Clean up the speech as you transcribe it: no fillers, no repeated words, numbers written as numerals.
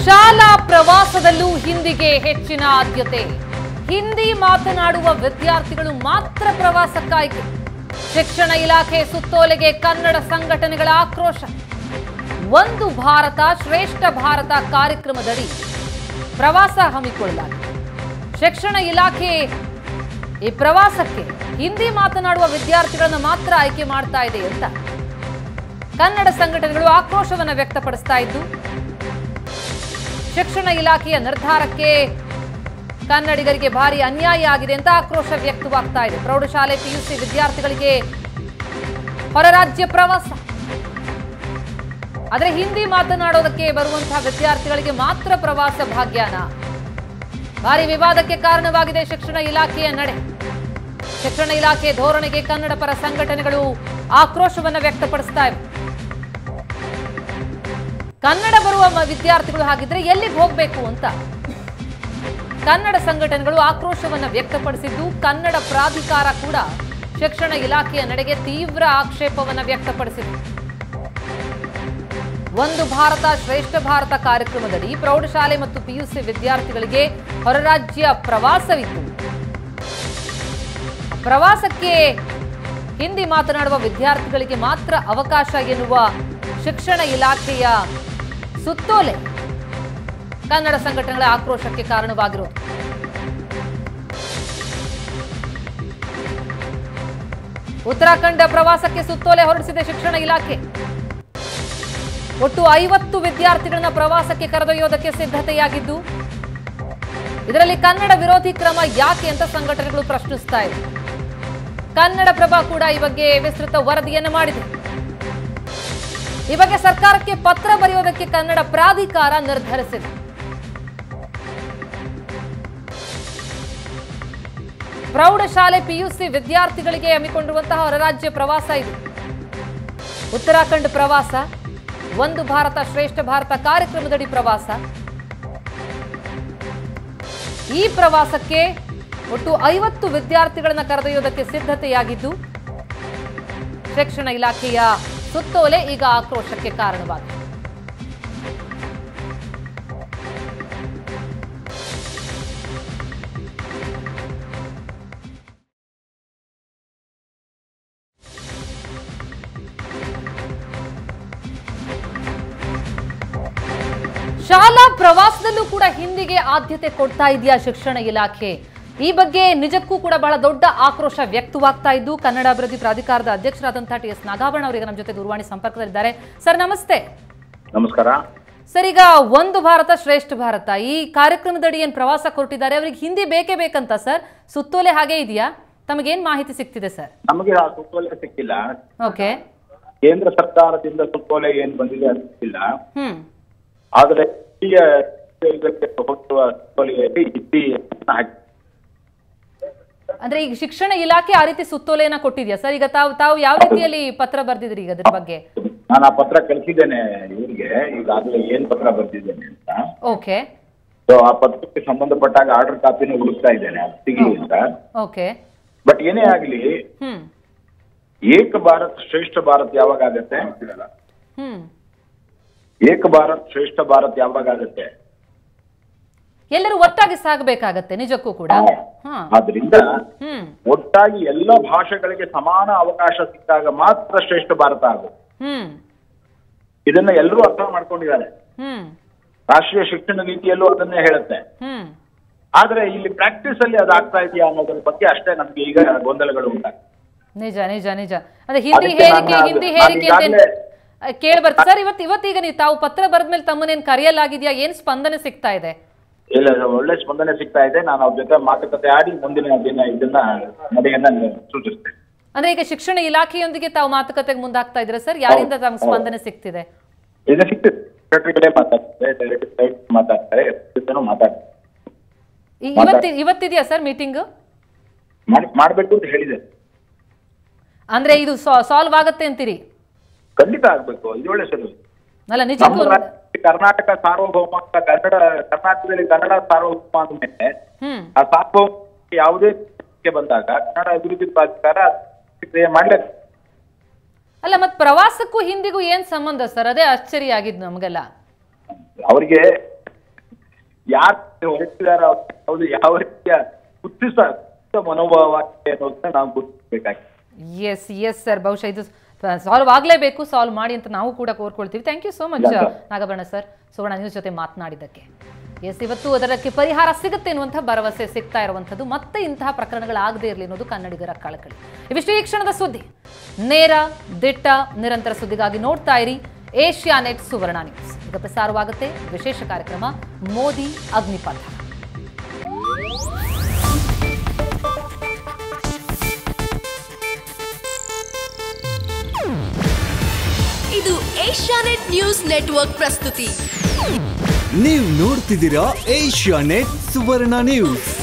ಶಾಲಾ ಪ್ರವಾಸದಲ್ಲೂ ಹಿಂದಿಗೆ ಹೆಚ್ಚಿನ ಆದ್ಯತೆ. ಹಿಂದಿ ಮಾತನಾಡುವ ವಿದ್ಯಾರ್ಥಿಗಳು ಮಾತ್ರ ಪ್ರವಾಸಕ್ಕಾಯ್ಕೆ. ಶಿಕ್ಷಣ ಇಲಾಖೆ ಸುತ್ತೋಲೆಗೆ ಕನ್ನಡ ಸಂಘಟನೆಗಳ ಆಕ್ರೋಶ. ಒಂದು ಭಾರತ ಶ್ರೇಷ್ಠ ಭಾರತ ಕಾರ್ಯಕ್ರಮದಡಿ ಪ್ರವಾಸ ಹಮ್ಮಿಕೊಳ್ಳಲಾಗಿದೆ. ಶಿಕ್ಷಣ ಇಲಾಖೆ ಈ ಪ್ರವಾಸಕ್ಕೆ ಹಿಂದಿ ಮಾತನಾಡುವ ವಿದ್ಯಾರ್ಥಿಗಳನ್ನು ಮಾತ್ರ ಆಯ್ಕೆ ಮಾಡ್ತಾ ಇದೆ ಅಂತ ಕನ್ನಡ ಸಂಘಟನೆಗಳು ಆಕ್ರೋಶವನ್ನು ವ್ಯಕ್ತಪಡಿಸ್ತಾ ಇದ್ದು, ಶಿಕ್ಷಣ ಇಲಾಖೆಯ ನಿರ್ಧಾರಕ್ಕೆ ಕನ್ನಡಿಗರಿಗೆ ಭಾರಿ ಅನ್ಯಾಯ ಆಗಿದೆ ಅಂತ ಆಕ್ರೋಶ ವ್ಯಕ್ತವಾಗ್ತಾ ಇದೆ. ಪ್ರೌಢಶಾಲೆ ಪಿಯುಸಿ ವಿದ್ಯಾರ್ಥಿಗಳಿಗೆ ಹೊರರಾಜ್ಯ ಪ್ರವಾಸ, ಆದರೆ ಹಿಂದಿ ಮಾತನಾಡೋದಕ್ಕೆ ಬರುವಂತಹ ವಿದ್ಯಾರ್ಥಿಗಳಿಗೆ ಮಾತ್ರ ಪ್ರವಾಸ ಭಾಗ್ಯನ. ಭಾರಿ ವಿವಾದಕ್ಕೆ ಕಾರಣವಾಗಿದೆ ಶಿಕ್ಷಣ ಇಲಾಖೆಯ ನಡೆ. ಶಿಕ್ಷಣ ಇಲಾಖೆ ಧೋರಣೆಗೆ ಕನ್ನಡ ಪರ ಸಂಘಟನೆಗಳು ಆಕ್ರೋಶವನ್ನು ವ್ಯಕ್ತಪಡಿಸ್ತಾ ಇವೆ. ಕನ್ನಡ ಬರುವ ವಿದ್ಯಾರ್ಥಿಗಳು ಹಾಗಿದ್ರೆ ಎಲ್ಲಿಗೆ ಹೋಗಬೇಕು ಅಂತ ಕನ್ನಡ ಸಂಘಟನೆಗಳು ಆಕ್ರೋಶವನ್ನು ವ್ಯಕ್ತಪಡಿಸಿದ್ದು, ಕನ್ನಡ ಪ್ರಾಧಿಕಾರ ಕೂಡ ಶಿಕ್ಷಣ ಇಲಾಖೆಯ ನಡೆಗೆ ತೀವ್ರ ಆಕ್ಷೇಪವನ್ನು ವ್ಯಕ್ತಪಡಿಸಿದೆ. ಒಂದು ಭಾರತ ಶ್ರೇಷ್ಠ ಭಾರತ ಕಾರ್ಯಕ್ರಮದಡಿ ಪ್ರೌಢಶಾಲೆ ಮತ್ತು ಪಿಯುಸಿ ವಿದ್ಯಾರ್ಥಿಗಳಿಗೆ ಹೊರರಾಜ್ಯ ಪ್ರವಾಸವಿತ್ತು. ಪ್ರವಾಸಕ್ಕೆ ಹಿಂದಿ ಮಾತನಾಡುವ ವಿದ್ಯಾರ್ಥಿಗಳಿಗೆ ಮಾತ್ರ ಅವಕಾಶ ಎನ್ನುವ ಶಿಕ್ಷಣ ಇಲಾಖೆಯ ಸುತ್ತೋಲೆ ಕನ್ನಡ ಸಂಘಟನೆಗಳ ಆಕ್ರೋಶಕ್ಕೆ ಕಾರಣವಾಗಿರುವುದು. ಉತ್ತರಾಖಂಡ ಪ್ರವಾಸಕ್ಕೆ ಸುತ್ತೋಲೆ ಹೊರಡಿಸಿದೆ ಶಿಕ್ಷಣ ಇಲಾಖೆ. ಒಟ್ಟು 50 ವಿದ್ಯಾರ್ಥಿಗಳನ್ನ ಪ್ರವಾಸಕ್ಕೆ ಕರೆದೊಯ್ಯೋದಕ್ಕೆ ಸಿದ್ಧತೆಯಾಗಿದ್ದು, ಇದರಲ್ಲಿ ಕನ್ನಡ ವಿರೋಧಿ ಕ್ರಮ ಯಾಕೆ ಅಂತ ಸಂಘಟನೆಗಳು ಪ್ರಶ್ನಿಸ್ತಾ ಇದೆ. ಕನ್ನಡಪ್ರಭ ಕೂಡ ಈ ಬಗ್ಗೆ ವಿಸ್ತೃತ ವರದಿಯನ್ನು ಮಾಡಿದೆ. ಈ ಬಗ್ಗೆ ಸರ್ಕಾರಕ್ಕೆ ಪತ್ರ ಬರೆಯೋದಕ್ಕೆ ಕನ್ನಡ ಪ್ರಾಧಿಕಾರ ನಿರ್ಧರಿಸಿದೆ. ಪ್ರೌಢಶಾಲೆ ಪಿಯುಸಿ ವಿದ್ಯಾರ್ಥಿಗಳಿಗೆ ಹಮ್ಮಿಕೊಂಡಿರುವಂತಹ ಹೊರರಾಜ್ಯ ಪ್ರವಾಸ ಇದು. ಉತ್ತರಾಖಂಡ ಪ್ರವಾಸ, ಒಂದು ಭಾರತ ಶ್ರೇಷ್ಠ ಭಾರತ ಕಾರ್ಯಕ್ರಮದಡಿ ಪ್ರವಾಸ. ಈ ಪ್ರವಾಸಕ್ಕೆ ಒಟ್ಟು 50 ವಿದ್ಯಾರ್ಥಿಗಳನ್ನ ಕರೆದೊಯ್ಯೋದಕ್ಕೆ ಸಿದ್ಧತೆಯಾಗಿದ್ದು, ಶಿಕ್ಷಣ ಇಲಾಖೆಯ ಸುತ್ತೋಲೆ ಈಗ ಆಕ್ರೋಶಕ್ಕೆ ಕಾರಣವಾಗಿದೆ. ಶಾಲಾ ಪ್ರವಾಸದಲ್ಲೂ ಕೂಡ ಹಿಂದಿಗೆ ಆದ್ಯತೆ ಕೊಡ್ತಾ ಇದೆಯಾ ಶಿಕ್ಷಣ ಇಲಾಖೆ? ಈ ಬಗ್ಗೆ ನಿಜಕ್ಕೂ ಕೂಡ ಬಹಳ ದೊಡ್ಡ ಆಕ್ರೋಶ ವ್ಯಕ್ತವಾಗ್ತಾ ಇದ್ದು, ಕನ್ನಡ ಅಭಿವೃದ್ಧಿ ಪ್ರಾಧಿಕಾರದ ಅಧ್ಯಕ್ಷರಾದಂತಹ ಟಿ ಎಸ್ ನಾಗಾಭರಣ ಅವರಿಗೆ ನಮ್ಮ ಜೊತೆ ದೂರವಾಣಿ ಸಂಪರ್ಕದಲ್ಲಿದ್ದಾರೆ. ಸರ್ ನಮಸ್ತೆ. ನಮಸ್ಕಾರ ಸರ್, ಈಗ ಒಂದು ಭಾರತ ಶ್ರೇಷ್ಠ ಭಾರತ ಈ ಕಾರ್ಯಕ್ರಮದಡಿ ಏನ್ ಪ್ರವಾಸ ಕೊಟ್ಟಿದ್ದಾರೆ, ಅವರಿಗೆ ಹಿಂದಿ ಬೇಕೇ ಬೇಕಂತ ಸರ್ ಸುತ್ತೋಲೆ ಹಾಗೆ ಇದೆಯಾ? ತಮಗೇನ್ ಮಾಹಿತಿ ಸಿಗ್ತಿದೆ ಸರ್? ನಮಗೆ ಆ ಸುತ್ತೋಲೆ ಸಿಕ್ಕಿಲ್ಲ. ಓಕೆ, ಕೇಂದ್ರ ಸರ್ಕಾರದಿಂದ ಸುತ್ತೋಲೆ ಏನ್ ಬಂದಿದೆ ಅದು ಸಿಕ್ಕಿಲ್ಲ. ಆದ್ರೆ ಅಂದ್ರೆ ಈಗ ಶಿಕ್ಷಣ ಇಲಾಖೆ ಆ ರೀತಿ ಸುತ್ತೋಲೆಯನ್ನ ಕೊಟ್ಟಿದ್ಯಾ ಸರ್? ಈಗ ತಾವು ಯಾವ ರೀತಿಯಲ್ಲಿ ಪತ್ರ ಬರ್ದಿದ್ರಿ ಈಗ ಅದ್ರ ಬಗ್ಗೆ? ನಾನು ಆ ಪತ್ರ ಕಳಿಸಿದ್ದೇನೆ ಇವ್ರಿಗೆ, ಈಗಾಗಲೇ ಏನ್ ಪತ್ರ ಬರ್ದಿದ್ದೇನೆ ಅಂತ. ಓಕೆ, ಸೊ ಆ ಪತ್ರಕ್ಕೆ ಸಂಬಂಧಪಟ್ಟಾಗ ಆರ್ಡರ್ ಕಾಪಿನ ಹುಡುಕ್ತಾ ಇದ್ದೇನೆ, ಅದು ಸಿಗಲಿ ಅಂತ. ಓಕೆ, ಬಟ್ ಏನೇ ಆಗ್ಲಿ, ಏಕ ಭಾರತ್ ಶ್ರೇಷ್ಠ ಭಾರತ್ ಯಾವಾಗ ಆಗತ್ತೆ? ಏಕ ಭಾರತ್ ಶ್ರೇಷ್ಠ ಭಾರತ್ ಯಾವಾಗ ಆಗತ್ತೆ? ಎಲ್ಲರೂ ಒಟ್ಟಾಗಿ ಸಾಗಬೇಕಾಗತ್ತೆ ನಿಜಕ್ಕೂ ಕೂಡ. ಆದ್ರಿಂದ ಒಟ್ಟಾಗಿ ಎಲ್ಲ ಭಾಷೆಗಳಿಗೆ ಸಮಾನ ಅವಕಾಶ ಸಿಕ್ಕಾಗ ಮಾತ್ರ ಶ್ರೇಷ್ಠ ಭಾರತ ಆಗುತ್ತೆ. ಇದನ್ನ ಎಲ್ಲರೂ ಅರ್ಥ ಮಾಡ್ಕೊಂಡಿದ್ದಾರೆ. ರಾಷ್ಟ್ರೀಯ ಶಿಕ್ಷಣ ನೀತಿಯಲ್ಲೂ ಅದನ್ನೇ ಹೇಳುತ್ತೆ. ಆದ್ರೆ ಇಲ್ಲಿ ಪ್ರಾಕ್ಟೀಸ್ ಅಲ್ಲಿ ಅದಾಗ್ತಾ ಇದೆಯಾ ಅನ್ನೋದ್ರ ಬಗ್ಗೆ ಅಷ್ಟೇ ನಮ್ಗೆ ಈಗ ಗೊಂದಲಗಳು ಉಂಟಾಗ್ತದೆ. ನಿಜ ನಿಜ ನಿಜ. ಅದೇ ಹಿಂದಿ ಹೇರಿಕೆ ಅಂತ ಕೇಳಿ ಬರ್ತದೆ ಸರ್. ಇವತ್ತೀಗ ನೀವು ತಾವು ಪತ್ರ ಬರೆದ್ಮೇಲೆ ತಮ್ಮನೇನ್ ಕರೆಯಲಾಗಿದ್ಯಾ? ಏನ್ ಸ್ಪಂದನೆ ಸಿಗ್ತಾ ಇದೆ? ಇಲ್ಲ, ಒಳ್ಳೆ ಸ್ಪಂದನೆ ಸಿಗ್ತಾ ಇದೆ. ನಾನು ಅವ್ರ ಜೊತೆ ಮಾತುಕತೆ ಆಡಿ ಮುಂದಿನ ದಿನ ಇದನ್ನ ನಡೆಯನ್ನ ಸೂಚಿಸ್ತೇನೆ. ಅಂದ್ರೆ ಈಗ ಶಿಕ್ಷಣ ಇಲಾಖೆಯೊಂದಿಗೆ ತಾವು ಮಾತುಕತೆಗೆ ಮುಂದಾಗ್ತಾ ಇದ್ರೆ ಸರ್, ಯಾರಿಂದ ತಮ್ಗೆ ಸ್ಪಂದನೆ ಸಿಗ್ತಿದೆ? ಈಗ ಸಿಗ್ತದೆ, ಸೆಕ್ರೆಟರಿ ಕಡೆ ಮಾತಾಡ್ತಾರೆ, ಇವತ್ತಿದೆಯಾ ಸರ್ ಮೀಟಿಂಗ್? ಮಾಡ್ಬೇಕು ಅಂತ ಹೇಳಿದೆ. ಅಂದ್ರೆ ಇದು ಸಾಲ್ವ್ ಆಗತ್ತೆ ಅಂತೀರಿ? ಖಂಡಿತ ಆಗ್ಬೇಕು, ಇದು ಒಳ್ಳೆ ಸರಿ ಅಲ್ಲ ನಿಜಕ್ಕೂ. ಕರ್ನಾಟಕ ಸಾರ್ವಭೌಮ, ಕರ್ನಾಟಕದಲ್ಲಿ ಕನ್ನಡ ಸಾರ್ವಭೌಮ ಅಂದ್ಮೇಲೆ ಆ ಸಾರ್ವಭೌಮ ಯಾವುದೇ ಬಂದಾಗ ಕನ್ನಡ ಅಭಿವೃದ್ಧಿ ಪ್ರಾಧಿಕಾರ ಕ್ರಿಯೆ ಮಾಡ್ಲೇಬೇಕು. ಅಲ್ಲ ಮತ್ ಪ್ರವಾಸಕ್ಕೂ ಹಿಂದಿಗೂ ಏನ್ ಸಂಬಂಧ ಸರ್? ಅದೇ ಆಶ್ಚರ್ಯ ಆಗಿದ್ದು ನಮಗೆಲ್ಲ. ಅವರಿಗೆ ಯಾರು ಹೊರಟಿದಾರ ಹೌದು ಯಾವ ರೀತಿಯ ಕುತ್ತಿಸ ಮನೋಭಾವ ಅನ್ನೋದನ್ನ ನಾವು ಗುರುತಿಸಬೇಕಾಗಿದೆ. ಎಸ್ ಸರ್, ಬಹುಶಃ ಇದು ಸಾಲ್ವ್ ಆಗಲೇಬೇಕು, ಸಾಲ್ವ್ ಮಾಡಿ ಅಂತ ನಾವು ಕೂಡ ಕೋರ್ಕೊಳ್ತೀವಿ. Thank you so much Nagabharana sir, Suvarna news ಜೊತೆ ಮಾತನಾಡಿದ್ದಕ್ಕೆ. ಎಸ್, ಇವತ್ತು ಅದಕ್ಕೆ ಪರಿಹಾರ ಸಿಗುತ್ತೆ ಎನ್ನುವಂಥ ಭರವಸೆ ಸಿಗ್ತಾ ಇರುವಂಥದ್ದು. ಮತ್ತೆ ಇಂತಹ ಪ್ರಕರಣಗಳಾಗದೇ ಇರಲಿ ಅನ್ನೋದು ಕನ್ನಡಿಗರ ಕಳಕಳಿ. ಇವಿಷ್ಟು ಈ ಕ್ಷಣದ ಸುದ್ದಿ. ನೇರ, ದಿಟ್ಟ, ನಿರಂತರ ಸುದ್ದಿಗಾಗಿ ನೋಡ್ತಾ ಇರಿ ಏಷ್ಯಾನೆಟ್ ಸುವರ್ಣ ನ್ಯೂಸ್. ಈಗ ಪ್ರಸಾರವಾಗುತ್ತೆ ವಿಶೇಷ ಕಾರ್ಯಕ್ರಮ ಮೋದಿ ಅಗ್ನಿಪಥ. ಇದು ಏಷ್ಯಾನೆಟ್ ನ್ಯೂಸ್ ನೆಟ್ವರ್ಕ್ ಪ್ರಸ್ತುತಿ. ನೀವು ನೋಡ್ತಿದ್ದೀರಾ ಏಷ್ಯಾನೆಟ್ ಸುವರ್ಣ ನ್ಯೂಸ್.